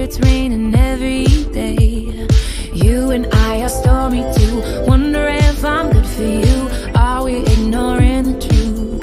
it's raining every day. You and I are stormy too. Wonder if I'm good for you. Are we ignoring the truth?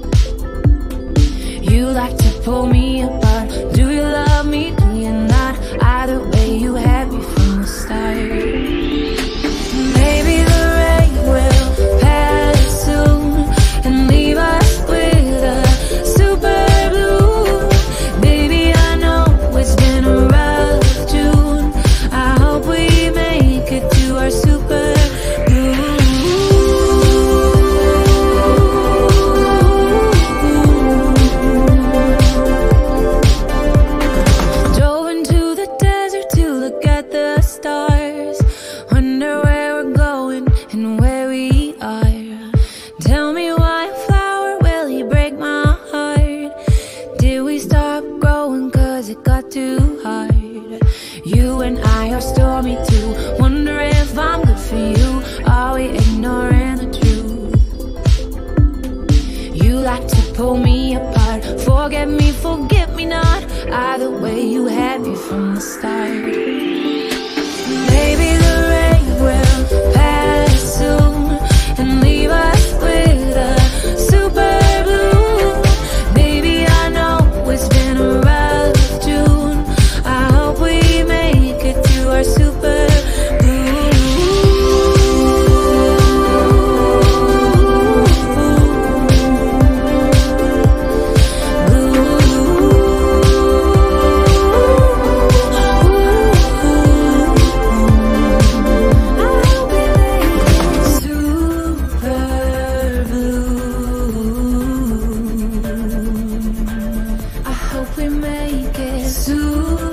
You like to pull me apart. Do you love me? Do you not? Either way, you had me from the start. Maybe the rain will pass soon and leave us with a super blue. Baby, I know it's been a rough June. I hope we make it to our super blue. Drove into the desert to look at the stars. Wonder where we're going and where we are. Tell me why a flower, will he break my heart? Did we stop growing cause it got too hard? You and I are stormy too. Wonder if I'm good for you. Are we ignoring the truth? You like to pull me apart. Forget me, forget me not. Either way, you had me from the start. Maybe the rain will pass soon and leave us with a super blue. Baby, I know it's been a rough June. I hope we make it to our super blue. I hope we make it super